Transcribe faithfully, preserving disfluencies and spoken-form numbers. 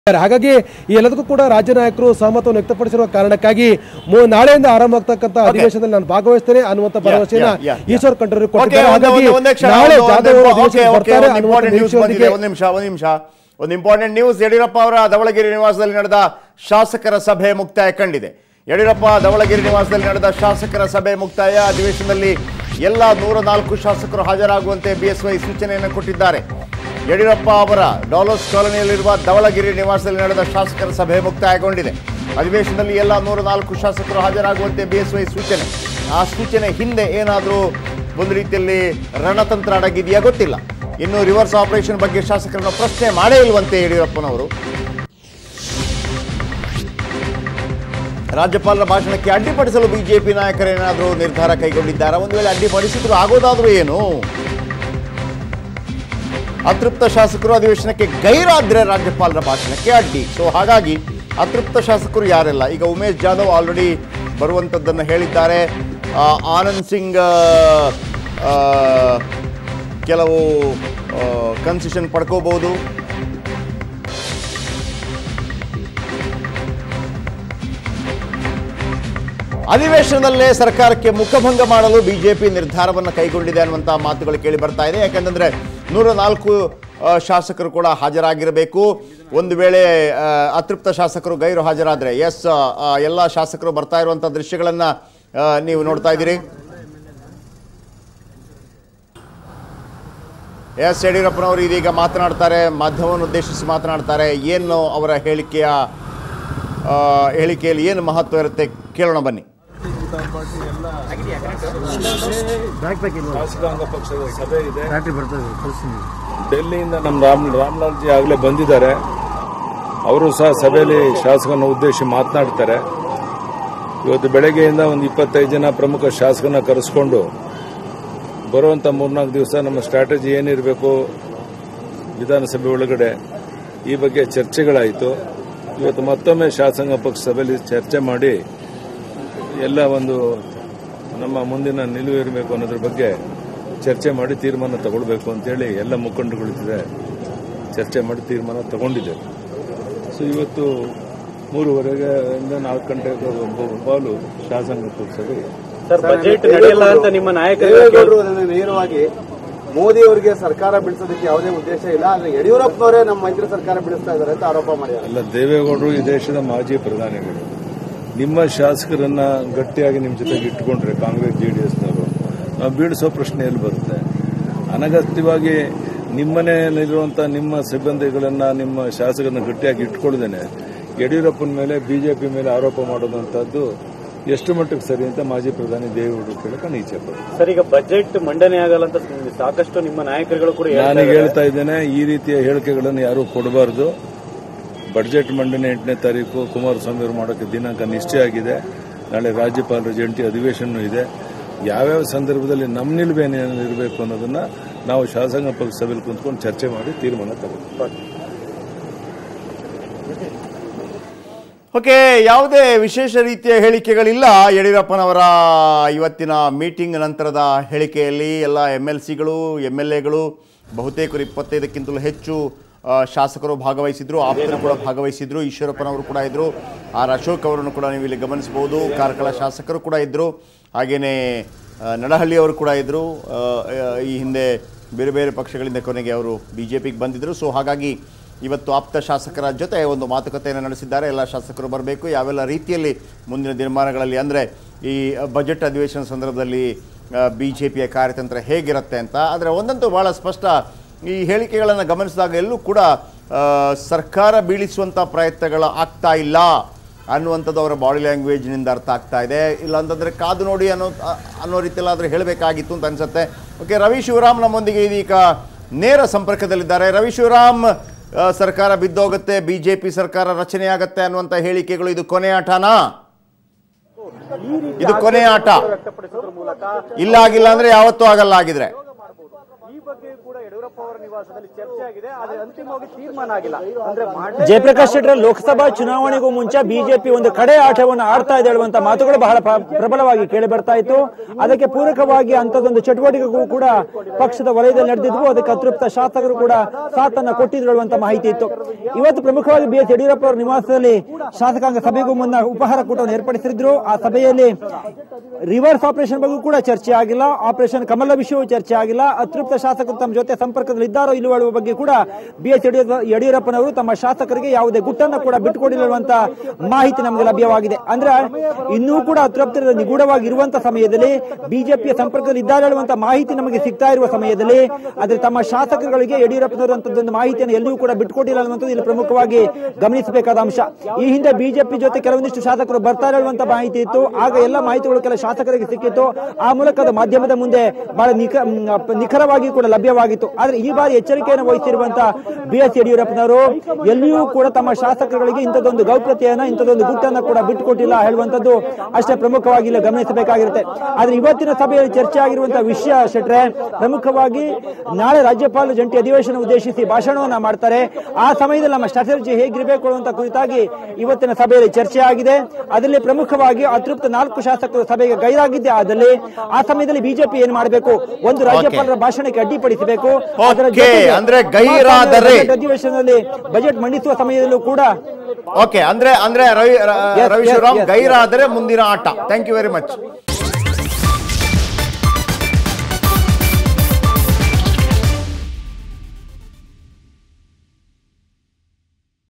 ಹಾಗಾಗಿ ಈ ಎಲ್ಲದಕ್ಕೂ ಕೂಡ ರಾಜ್ಯ ನಾಯಕರು ಸಹಮತವನ್ನು ವ್ಯಕ್ತಪಡಿಸಿರುವ ಕಾರಣಕ್ಕಾಗಿ ನಾಳೆಯಿಂದ ಆರಂಭ ಆಗ್ತಕ್ಕಂಥ ಅಧಿವೇಶನದಲ್ಲಿ ನಾನು ಭಾಗವಹಿಸ್ತೇನೆ ಅನ್ನುವಂತ ಭರವಸೆಯನ್ನ ಈಶ್ವರ್ ಖಂಡ್ರೆ ಕೊಟ್ಟಿದ್ದಾರೆ. ಹಾಗಾಗಿ ನಾಳೆ ಜಾಧವ್ ಅವರು ಅಧಿವೇಶನಕ್ಕೆ ಬರ್ತಾರೆ ಅನ್ನುವಂತ ನಿರೀಕ್ಷೆಯೊಂದಿಗೆ ಒಂದು ನಿಮಿಷ ಒಂದು ನಿಮಿಷ ಒಂದು ಇಂಪಾರ್ಟೆಂಟ್ ನ್ಯೂಸ್. ಯಡಿಯೂರಪ್ಪ ಅವರ ಧವಳಗಿರಿ ನಿವಾಸದಲ್ಲಿ ನಡೆದ ಶಾಸಕರ ಸಭೆ ಮುಕ್ತಾಯ ಕಂಡಿದೆ. ಯಡಿಯೂರಪ್ಪ ಧವಳಗಿರಿ ನಿವಾಸದಲ್ಲಿ ನಡೆದ ಶಾಸಕರ ಸಭೆ ಮುಕ್ತಾಯ. ಅಧಿವೇಶನದಲ್ಲಿ ಎಲ್ಲ ನೂರ ನಾಲ್ಕು ಶಾಸಕರು ಹಾಜರಾಗುವಂತೆ ಬಿಎಸ್ವೈ ಸೂಚನೆಯನ್ನು ಕೊಟ್ಟಿದ್ದಾರೆ. ಯಡಿಯೂರಪ್ಪ ಅವರ ಡಾಲರ್ಸ್ ಕಾಲೋನಿಯಲ್ಲಿರುವ ಧವಳಗಿರಿ ನಿವಾಸದಲ್ಲಿ ನಡೆದ ಶಾಸಕರ ಸಭೆ ಮುಕ್ತಾಯಗೊಂಡಿದೆ. ಅಧಿವೇಶನದಲ್ಲಿ ಎಲ್ಲ ನೂರ ನಾಲ್ಕು ಶಾಸಕರು ಹಾಜರಾಗುವಂತೆ ಬಿಎಸ್ವೈ ಸೂಚನೆ. ಆ ಸೂಚನೆ ಹಿಂದೆ ಏನಾದರೂ ಒಂದು ರೀತಿಯಲ್ಲಿ ರಣತಂತ್ರ ಅಡಗಿದೆಯಾ ಗೊತ್ತಿಲ್ಲ. ಇನ್ನು ರಿವರ್ಸ್ ಆಪರೇಷನ್ ಬಗ್ಗೆ ಶಾಸಕರನ್ನು ಪ್ರಶ್ನೆ ಮಾಡೇ ಇಲ್ವಂತೆ ಯಡಿಯೂರಪ್ಪನವರು. ರಾಜ್ಯಪಾಲರ ಭಾಷಣಕ್ಕೆ ಅಡ್ಡಿಪಡಿಸಲು ಬಿಜೆಪಿ ನಾಯಕರೇನಾದರೂ ನಿರ್ಧಾರ ಕೈಗೊಂಡಿದ್ದಾರೆ? ಒಂದು ವೇಳೆ ಅಡ್ಡಿಪಡಿಸಿದ್ರು ಆಗೋದಾದ್ರೂ ಏನು? ಅತೃಪ್ತ ಶಾಸಕರು ಅಧಿವೇಶನಕ್ಕೆ ಗೈರಾದ್ರೆ ರಾಜ್ಯಪಾಲರ ಭಾಷಣಕ್ಕೆ ಅಡ್ಡಿ. ಸೊ ಹಾಗಾಗಿ ಅತೃಪ್ತ ಶಾಸಕರು ಯಾರೆಲ್ಲ? ಈಗ ಉಮೇಶ್ ಜಾಧವ್ ಆಲ್ರೆಡಿ ಬರುವಂಥದ್ದನ್ನು ಹೇಳಿದ್ದಾರೆ. ಆನಂದ್ ಸಿಂಗ್ ಕೆಲವು ಕನ್ಸೆಷನ್ ಪಡ್ಕೋಬಹುದು. ಅಧಿವೇಶನದಲ್ಲೇ ಸರ್ಕಾರಕ್ಕೆ ಮುಖಭಂಗ ಮಾಡಲು ಬಿಜೆಪಿ ನಿರ್ಧಾರವನ್ನು ಕೈಗೊಂಡಿದೆ ಅನ್ನುವಂಥ ಮಾತುಗಳು ಕೇಳಿ ಬರ್ತಾ ಇದೆ. ಯಾಕಂತಂದ್ರೆ ನೂರ ನಾಲ್ಕು ಶಾಸಕರು ಕೂಡ ಹಾಜರಾಗಿರಬೇಕು. ಒಂದು ವೇಳೆ ಅತೃಪ್ತ ಶಾಸಕರು ಗೈರು ಹಾಜರಾದರೆ ಎಸ್ ಎಲ್ಲ ಶಾಸಕರು ಬರ್ತಾ ಇರುವಂಥ ದೃಶ್ಯಗಳನ್ನು ನೀವು ನೋಡ್ತಾ ಇದ್ದೀರಿ. ಎಸ್ ಯಡಿಯೂರಪ್ಪನವರು ಇದೀಗ ಮಾತನಾಡ್ತಾರೆ, ಮಾಧ್ಯಮವನ್ನು ಉದ್ದೇಶಿಸಿ ಮಾತನಾಡ್ತಾರೆ. ಏನು ಅವರ ಹೇಳಿಕೆಯ ಹೇಳಿಕೆಯಲ್ಲಿ ಏನು ಮಹತ್ವ ಇರುತ್ತೆ ಕೇಳೋಣ ಬನ್ನಿ. ಶಾಸಕಾಂಗ ಪಕ್ಷದ ಸಭೆ ಇದೆ. ಡೆಲ್ಲಿಯಿಂದ ನಮ್ಮ ರಾಮ್ ರಾಮ್ಲಾಲ್ ಜಿ ಆಗಲೇ ಬಂದಿದ್ದಾರೆ. ಅವರು ಸಹ ಸಭೆಯಲ್ಲಿ ಶಾಸಕನ ಉದ್ದೇಶಿಸಿ ಮಾತನಾಡ್ತಾರೆ. ಇವತ್ತು ಬೆಳಗ್ಗೆಯಿಂದ ಒಂದು ಇಪ್ಪತ್ತೈದು ಜನ ಪ್ರಮುಖ ಶಾಸಕನ ಕರೆಸ್ಕೊಂಡು ಬರುವಂಥ ಮೂರ್ನಾಲ್ಕು ದಿವಸ ನಮ್ಮ ಸ್ಟ್ರಾಟಜಿ ಏನಿರಬೇಕು ವಿಧಾನಸಭೆ ಒಳಗಡೆ ಈ ಬಗ್ಗೆ ಚರ್ಚೆಗಳಾಯಿತು. ಇವತ್ತು ಮತ್ತೊಮ್ಮೆ ಶಾಸಕಾಂಗ ಪಕ್ಷ ಸಭೆಯಲ್ಲಿ ಚರ್ಚೆ ಮಾಡಿ ಎಲ್ಲ ಒಂದು ನಮ್ಮ ಮುಂದಿನ ನಿಲುವು ಇರಬೇಕು ಅನ್ನೋದ್ರ ಬಗ್ಗೆ ಚರ್ಚೆ ಮಾಡಿ ತೀರ್ಮಾನ ತಗೊಳ್ಬೇಕು ಅಂತೇಳಿ ಎಲ್ಲ ಮುಖಂಡಗಳ ಜೊತೆ ಚರ್ಚೆ ಮಾಡಿ ತೀರ್ಮಾನ ತಗೊಂಡಿದ್ದೇವೆ. ಸೊ ಇವತ್ತು ಮೂರುವರೆಗೆ ಇಂದ ನಾಲ್ಕು ಗಂಟೆಗೆ ಬಾಲು ಶಾಸಕಾಂಗ ಪಕ್ಷ ಸಭೆ. ಬಜೆಟ್ ನಡೆಯಲ್ಲ ಅಂತ ನಿಮ್ಮ ನಾಯಕರು ನೇರವಾಗಿ ಮೋದಿ ಅವರಿಗೆ ಸರ್ಕಾರ ಬಿಡಿಸೋದಕ್ಕೆ ಯಾವುದೇ ಉದ್ದೇಶ ಇಲ್ಲ, ಆದ್ರೆ ಯಡಿಯೂರಪ್ಪನವರೇ ನಮ್ಮ ಮೈತ್ರಿ ಸರ್ಕಾರ ಬಿಡಿಸ್ತಾ ಇದ್ದಾರೆ ಅಂತ ಆರೋಪ ಮಾಡಿದ್ದಾರೆ. ಅಲ್ಲ, ದೇವೇಗೌಡರು ಈ ದೇಶದ ಮಾಜಿ ಪ್ರಧಾನಿಗಳು. ನಿಮ್ಮ ಶಾಸಕರನ್ನ ಗಟ್ಟಿಯಾಗಿ ನಿಮ್ಮ ಜೊತೆಗೆ ಇಟ್ಕೊಂಡ್ರೆ ಕಾಂಗ್ರೆಸ್ ಜೆಡಿಎಸ್ನವರು ನಾವು ಬೀಳಿಸೋ ಪ್ರಶ್ನೆ ಎಲ್ಲಿ ಬರುತ್ತೆ? ಅನಗತ್ಯವಾಗಿ ನಿಮ್ಮನೆಯಲ್ಲಿರುವಂಥ ನಿಮ್ಮ ಸಿಬ್ಬಂದಿಗಳನ್ನ ನಿಮ್ಮ ಶಾಸಕರನ್ನ ಗಟ್ಟಿಯಾಗಿ ಇಟ್ಕೊಳ್ಳದೇನೆ ಯಡಿಯೂರಪ್ಪನ ಮೇಲೆ ಬಿಜೆಪಿ ಮೇಲೆ ಆರೋಪ ಮಾಡೋದಂತದ್ದು ಎಷ್ಟು ಮಟ್ಟಿಗೆ ಸರಿ ಅಂತ ಮಾಜಿ ಪ್ರಧಾನಿ ದೇವೇಗೌಡರು ಕೇಳಕ್ಕೆ ನೀಚೆ ಪಡ್ತಾರೆ. ಸರ್, ಈಗ ಬಜೆಟ್ ಮಂಡನೆ ಆಗಲ್ಲ ಅಂತ ಸಾಕಷ್ಟು ನಿಮ್ಮ ನಾಯಕರುಗಳು ಕೂಡ ನಾನೀಗ ಹೇಳ್ತಾ ಇದ್ದೇನೆ, ಈ ರೀತಿಯ ಹೇಳಿಕೆಗಳನ್ನು ಯಾರೂ ಕೊಡಬಾರದು. ಬಜೆಟ್ ಮಂಡನೆ ಎಂಟನೇ ತಾರೀಕು ಕುಮಾರಸ್ವಾಮಿ ಅವರು ಮಾಡೋಕ್ಕೆ ದಿನಾಂಕ ನಿಶ್ಚಯ ಆಗಿದೆ. ನಾಳೆ ರಾಜ್ಯಪಾಲರ ಜಂಟಿ ಅಧಿವೇಶನ ಇದೆ. ಯಾವ್ಯಾವ ಸಂದರ್ಭದಲ್ಲಿ ನಮ್ಮ ನಿಲುವೇನೇನು ಇರಬೇಕು ಅನ್ನೋದನ್ನ ನಾವು ಶಾಸಕಾಂಗ ಪಕ್ಷ ಸಭೆಯಲ್ಲಿ ಕುಂತ್ಕೊಂಡು ಚರ್ಚೆ ಮಾಡಿ ತೀರ್ಮಾನ ತಗೊಳ್ತೀವಿ. ಓಕೆ, ಯಾವುದೇ ವಿಶೇಷ ರೀತಿಯ ಹೇಳಿಕೆಗಳಿಲ್ಲ ಯಡಿಯೂರಪ್ಪನವರ ಇವತ್ತಿನ ಮೀಟಿಂಗ್ ನಂತರದ ಹೇಳಿಕೆಯಲ್ಲಿ. ಎಲ್ಲ ಎಮ್ ಎಲ್ ಸಿಗಳು ಎಮ್ ಎಲ್ ಎಗಳು ಬಹುತೇಕರು ಇಪ್ಪತ್ತೈದಕ್ಕಿಂತಲೂ ಹೆಚ್ಚು ಶಾಸಕರು ಭಾಗವಹಿಸಿದ್ರು, ಆಪ್ತರು ಕೂಡ ಭಾಗವಹಿಸಿದ್ರು. ಈಶ್ವರಪ್ಪನವರು ಕೂಡ ಇದ್ರು, ಆರ್ ಅಶೋಕ್ ಅವರನ್ನು ಕೂಡ ನೀವು ಇಲ್ಲಿ ಗಮನಿಸಬಹುದು. ಕಾರ್ಕಳ ಶಾಸಕರು ಕೂಡ ಇದ್ದರು, ಹಾಗೆಯೇ ನಡಹಳ್ಳಿ ಅವರು ಕೂಡ ಇದ್ದರು. ಈ ಹಿಂದೆ ಬೇರೆ ಬೇರೆ ಪಕ್ಷಗಳಿಂದ ಕೊನೆಗೆ ಅವರು ಬಿ ಜೆ ಪಿಗೆ ಬಂದಿದ್ದರು. ಸೊ ಹಾಗಾಗಿ ಇವತ್ತು ಆಪ್ತ ಶಾಸಕರ ಜೊತೆ ಒಂದು ಮಾತುಕತೆಯನ್ನು ನಡೆಸಿದ್ದಾರೆ. ಎಲ್ಲ ಶಾಸಕರು ಬರಬೇಕು, ಯಾವೆಲ್ಲ ರೀತಿಯಲ್ಲಿ ಮುಂದಿನ ದಿನಮಾನಗಳಲ್ಲಿ ಅಂದರೆ ಈ ಬಜೆಟ್ ಅಧಿವೇಶನ ಸಂದರ್ಭದಲ್ಲಿ ಬಿ ಜೆ ಪಿಯ ಕಾರ್ಯತಂತ್ರ ಹೇಗಿರುತ್ತೆ ಅಂತ. ಆದರೆ ಒಂದಂತೂ ಭಾಳ ಸ್ಪಷ್ಟ, ಈ ಹೇಳಿಕೆಗಳನ್ನು ಗಮನಿಸಿದಾಗ ಎಲ್ಲೂ ಕೂಡ ಸರ್ಕಾರ ಬೀಳಿಸುವಂಥ ಪ್ರಯತ್ನಗಳು ಆಗ್ತಾ ಇಲ್ಲ ಅನ್ನುವಂಥದ್ದು ಅವರ ಬಾಡಿ ಲ್ಯಾಂಗ್ವೇಜ್ನಿಂದ ಅರ್ಥ ಆಗ್ತಾ ಇದೆ. ಇಲ್ಲಾಂತಂದರೆ ಕಾದು ನೋಡಿ ಅನ್ನೋ ಅನ್ನೋ ರೀತಿಯಲ್ಲಾದರೂ ಹೇಳಬೇಕಾಗಿತ್ತು ಅಂತ ಅನಿಸುತ್ತೆ. ಓಕೆ, ರವಿ ಶಿವರಾಮ್ ನಮ್ಮೊಂದಿಗೆ ಇದೀಗ ನೇರ ಸಂಪರ್ಕದಲ್ಲಿದ್ದಾರೆ. ರವಿ ಶಿವರಾಮ್, ಸರ್ಕಾರ ಬಿದ್ದೋಗುತ್ತೆ, ಬಿಜೆಪಿ ಸರ್ಕಾರ ರಚನೆ ಆಗತ್ತೆ ಅನ್ನುವಂಥ ಹೇಳಿಕೆಗಳು ಇದು ಕೊನೆ ಆಟನಾ? ಇದು ಕೊನೆ ಆಟ ಇಲ್ಲ ಆಗಿಲ್ಲ ಅಂದ್ರೆ ಯಾವತ್ತೂ ಆಗಲ್ಲ ಆಗಿದ್ರೆ ಯಡಿಯೂರಪ್ಪ ಅವರ ನಿವಾಸದಲ್ಲಿ ಚರ್ಚೆ ಆಗಿದೆ, ಆದರೆ ಅಂತಿಮವಾಗಿ ತೀರ್ಮಾನ ಆಗಿಲ್ಲ. ಅಂದ್ರೆ ಜಯಪ್ರಕಾಶ್ ಶೆಟ್ಟರ್, ಲೋಕಸಭಾ ಚುನಾವಣೆಗೂ ಮುಂಚೆ ಬಿಜೆಪಿ ಒಂದು ಕಡೆ ಆಟವನ್ನು ಆಡ್ತಾ ಇದೆ ಹೇಳುವಂತ ಮಾತುಗಳು ಬಹಳ ಪ್ರಬಲವಾಗಿ ಕೇಳಿ ಬರ್ತಾ ಇತ್ತು. ಅದಕ್ಕೆ ಪೂರಕವಾಗಿ ಅಂತದೊಂದು ಚಟುವಟಿಕೆಗೂ ಕೂಡ ಪಕ್ಷದ ವಲಯದಲ್ಲಿ ನಡೆದಿದ್ವು. ಅದಕ್ಕೆ ಅತೃಪ್ತ ಶಾಸಕರು ಕೂಡ ಸಾಥನ್ನ ಕೊಟ್ಟಿದ್ರು ಹೇಳುವಂತ ಮಾಹಿತಿ ಇತ್ತು. ಇವತ್ತು ಪ್ರಮುಖವಾಗಿ ಬಿ ಎಸ್ ಯಡಿಯೂರಪ್ಪ ಅವರ ನಿವಾಸದಲ್ಲಿ ಶಾಸಕಾಂಗ ಸಭೆಗೂ ಮುನ್ನ ಉಪಹಾರ ಕೂಟವನ್ನು ಏರ್ಪಡಿಸಿದ್ರು. ಆ ಸಭೆಯಲ್ಲಿ ರಿವರ್ಸ್ ಆಪರೇಷನ್ ಬಗ್ಗೆ ಕೂಡ ಚರ್ಚೆ ಆಗಿಲ್ಲ, ಆಪರೇಷನ್ ಕಮಲ ವಿಷಯವೂ ಚರ್ಚೆ ಆಗಿಲ್ಲ. ಅತೃಪ್ತ ಶಾಸಕರು ತಮ್ಮ ಜೊತೆ ಸಂಪರ್ಕದಲ್ಲಿ ಇದ್ದಾರೋ ಇಲ್ಲವೋ ಹೇಳುವ ಬಗ್ಗೆ ಕೂಡ ಬಿ ಎಸ್ ಯಡಿಯೂರಪ್ಪನವರು ತಮ್ಮ ಶಾಸಕರಿಗೆ ಯಾವುದೇ ಗುಟ್ಟನ್ನು ಕೂಡ ಬಿಟ್ಟುಕೊಡಿರುವಂತ ಮಾಹಿತಿ ನಮಗೆ ಲಭ್ಯವಾಗಿದೆ. ಅಂದ್ರೆ ಇನ್ನೂ ಕೂಡ ಅತೃಪ್ತರ ನಿಗೂಢವಾಗಿರುವಂತಹ ಸಮಯದಲ್ಲಿ ಬಿಜೆಪಿಯ ಸಂಪರ್ಕದಲ್ಲಿ ಇದ್ದಾರೆ ಹೇಳುವಂತ ಮಾಹಿತಿ ನಮಗೆ ಸಿಗ್ತಾ ಇರುವ ಸಮಯದಲ್ಲಿ ಆದ್ರೆ ತಮ್ಮ ಶಾಸಕರುಗಳಿಗೆ ಯಡಿಯೂರಪ್ಪನವರು ಅಂತದೊಂದು ಮಾಹಿತಿಯನ್ನು ಎಲ್ಲಿಯೂ ಕೂಡ ಬಿಟ್ಟುಕೊಟ್ಟಿಲ್ಲ ಅನ್ನುವಂಥದ್ದು ಇಲ್ಲಿ ಪ್ರಮುಖವಾಗಿ ಗಮನಿಸಬೇಕಾದ ಅಂಶ. ಈ ಹಿಂದೆ ಬಿಜೆಪಿ ಜೊತೆ ಕೆಲವೊಂದಿಷ್ಟು ಶಾಸಕರು ಬರ್ತಾರೆ ಹೇಳುವಂತ ಮಾಹಿತಿ ಇತ್ತು. ಆಗ ಎಲ್ಲ ಮಾಹಿತಿಗಳು ಕೆಲ ಶಾಸಕರಿಗೆ ಸಿಕ್ಕಿತ್ತು. ಆ ಮೂಲಕ ಅದು ಮಾಧ್ಯಮದ ಮುಂದೆ ಬಹಳ ನಿಖರವಾಗಿ ಕೂಡ ಲಭ್ಯವಾಗಿತ್ತು. ಆದ್ರೆ ಈ ಬಾರಿ ಎಚ್ಚರಿಕೆಯನ್ನು ವಹಿಸಿರುವಂತಹ ಬಿ ಎಸ್ ಯಡಿಯೂರಪ್ಪನವರು ಎಲ್ಲಿಯೂ ಕೂಡ ತಮ್ಮ ಶಾಸಕರುಗಳಿಗೆ ಇಂಥದ್ದೊಂದು ಗೌಪ್ಯತೆಯನ್ನ ಇಂಥದ್ದೊಂದು ಗುಟ್ಟನ್ನ ಕೂಡ ಬಿಟ್ಟುಕೊಟ್ಟಿಲ್ಲ ಹೇಳುವಂತದ್ದು ಅಷ್ಟೇ ಪ್ರಮುಖವಾಗಿ ಇಲ್ಲಿ ಗಮನಿಸಬೇಕಾಗಿರುತ್ತೆ. ಆದ್ರೆ ಇವತ್ತಿನ ಸಭೆಯಲ್ಲಿ ಚರ್ಚೆ ಆಗಿರುವಂತಹ ವಿಷಯ ಶೆಟ್ರೆ, ಪ್ರಮುಖವಾಗಿ ನಾಳೆ ರಾಜ್ಯಪಾಲರು ಜಂಟಿ ಅಧಿವೇಶನ ಉದ್ದೇಶಿಸಿ ಭಾಷಣವನ್ನ ಮಾಡ್ತಾರೆ. ಆ ಸಮಯದಲ್ಲಿ ನಮ್ಮ ಸ್ಟ್ರಾಟಜಿ ಹೇಗಿರಬೇಕು ಅನ್ನುವಂತ ಕುರಿತಾಗಿ ಇವತ್ತಿನ ಸಭೆಯಲ್ಲಿ ಚರ್ಚೆ ಆಗಿದೆ. ಅದರಲ್ಲಿ ಪ್ರಮುಖವಾಗಿ ಅತೃಪ್ತ ನಾಲ್ಕು ಶಾಸಕರು ಸಭೆಗೆ ಗೈರಾಗಿದ್ದೆ ಆದಲ್ಲಿ ಆ ಸಮಯದಲ್ಲಿ ಬಿಜೆಪಿ ಏನ್ ಮಾಡಬೇಕು, ಒಂದು ರಾಜ್ಯಪಾಲರ ಭಾಷಣಕ್ಕೆ ಅಡ್ಡಿಪಡಿಸಬೇಕು, ಅದರ ಜೊತೆಗೆ ಅಧಿವೇಶನದಲ್ಲಿ ಬಜೆಟ್ ಮಂಡಿಸುವ ಸಮಯದಲ್ಲೂ ಕೂಡ ಓಕೆ ಅಂದ್ರೆ ಅಂದ್ರೆ ರವಿ ರವಿ ಶಿವರಾಮ್ ಗೈರಾದರೆ ಮುಂದಿನ ಆಟ. Thank you very much.